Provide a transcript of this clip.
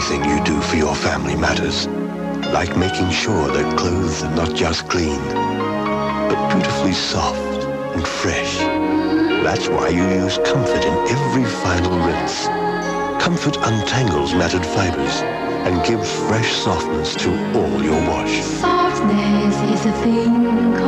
Everything you do for your family matters. Like making sure that clothes are not just clean, but beautifully soft and fresh. That's why you use Comfort in every final rinse. Comfort untangles matted fibers and gives fresh softness to all your wash. Softness is a thing